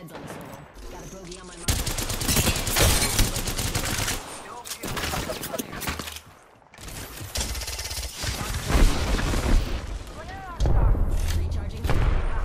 heads on the swivel. Got a bogey on my mark. Recharging.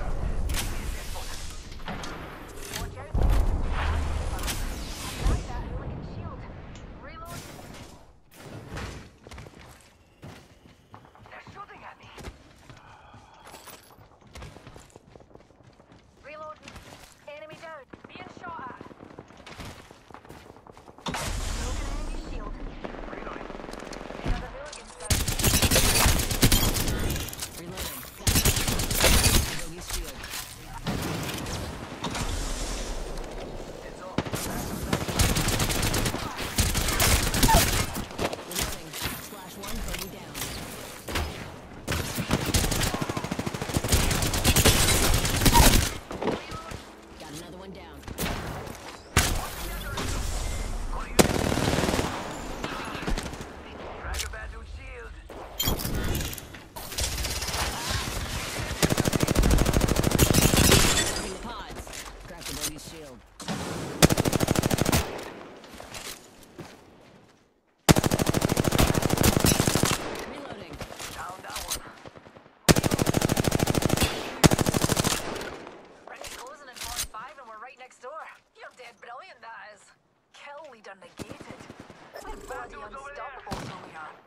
Done negated. We're bloody unstoppable, so we are.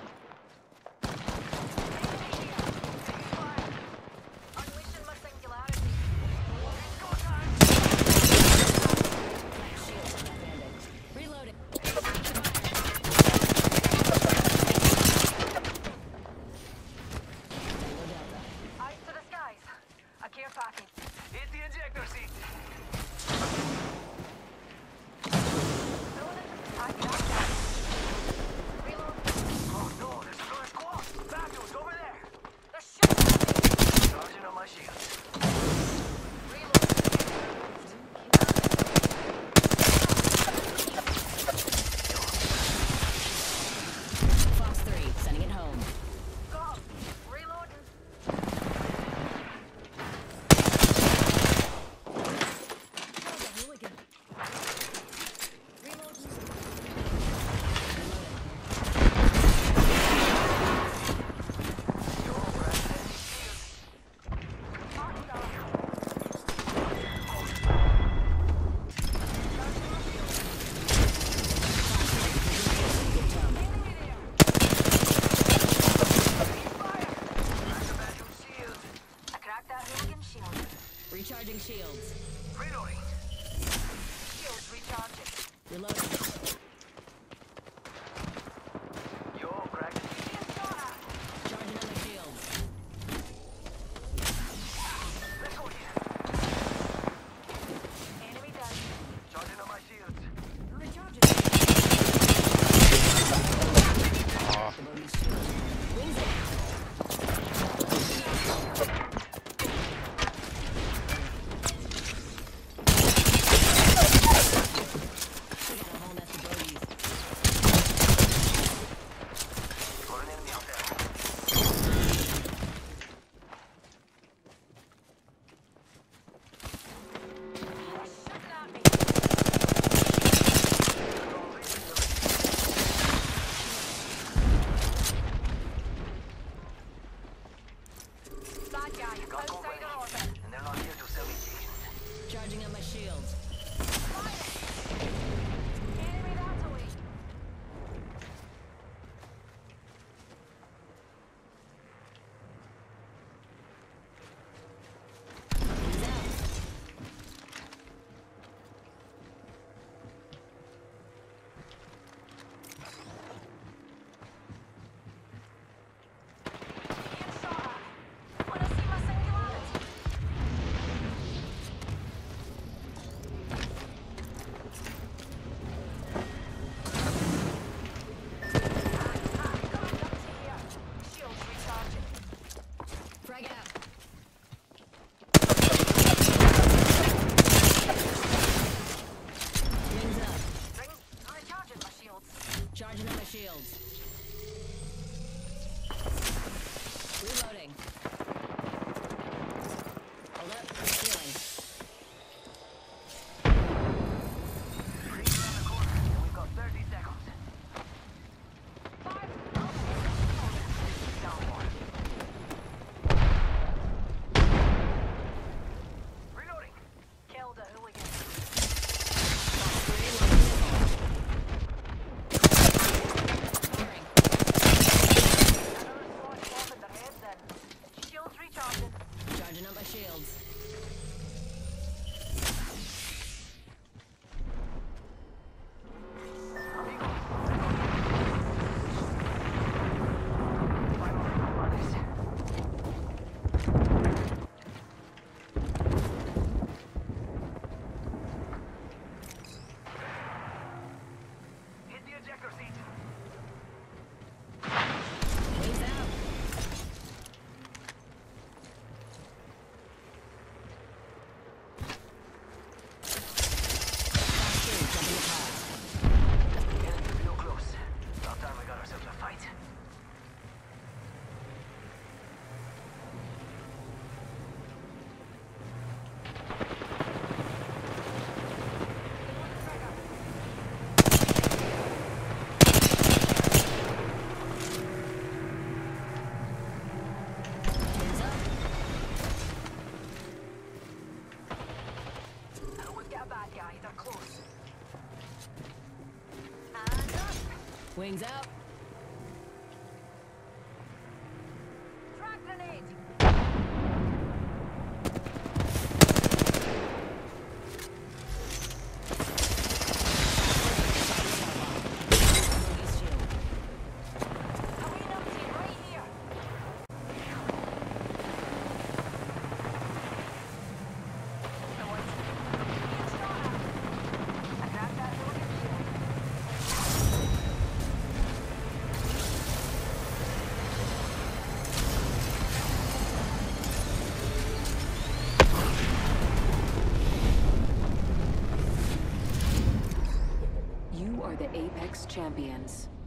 Unleashing my singularity. Go time. Reloading. Eyes to the skies. A care package. Hit the ejector seat. Oh no, there's another squad. Bad news over there. They're shooting at me. Charging on my shields. Fox 3, sending it home. Got 'em. Reloading. I cracked that hooligan shield. Recharging shields. Reloading. Shields recharging. Reloading. Yo, crack. Being shot at. Charging on my shields. Let's go here. Enemy down. Charging on my shields. Recharging. Wings it. Got an enemy out there. They're shooting at me. Bad guy. Got over Outside it. our orbit. And they're not here to sell me stations. Charging on my shields. Enemy that away. Wings out. Being shot at. Wanna see my singularity? They're close. And up. Wings out. Frag grenade. Release shield. Coming up to you right here. The ones. Being shot at. I grabbed that loaded shield. You are the Apex Champions.